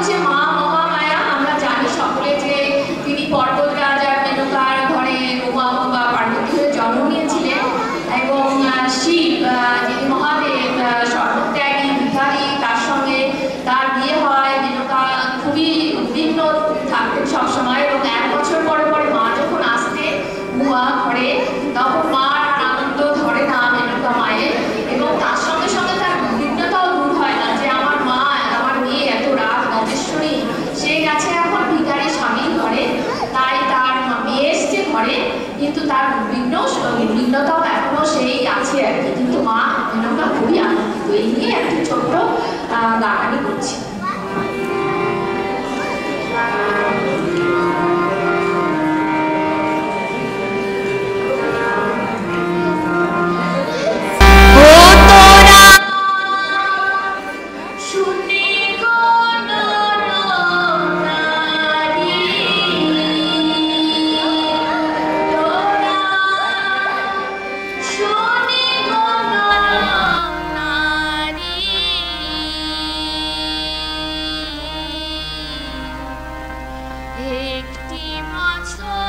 যে মা মহামায়া আমরা জানি সকলে যে তিনি পর্বত রাজার মেনকার ঘরে উমা বা পার্বতী হয়ে জন্ম নিয়েছিলেন এবং শিব যিনি মহাদেব সর্বত্যাগী ভিখারী তার সঙ্গে তার বিয়ে হয়। মেনকা খুবই উদ্বিগ্ন থাকতেন সবসময় এবং 1 বছর পরে পরে মা যখন আসতেন উমা ঘরে তখন মার আনন্দ ধরে না মেনকা মায়ের এবং তার সঙ্গে সঙ্গে তার উদ্বিগ্নতাও দূর হয় না যে আমার মা আমার মেয়ে এত রাত গবেশ্বরী সে গেছে এখন ভিখারি স্বামীর ঘরে, তাই তার মেয়ে এসছে ঘরে কিন্তু তার উদ্বিগ্নতাও এখনো সেই আছে আর কি। কিন্তু মা মেনকা খুবই আনন্দিত। এই নিয়ে একটি ছোট্ট গান আমি করছি। একটি বছর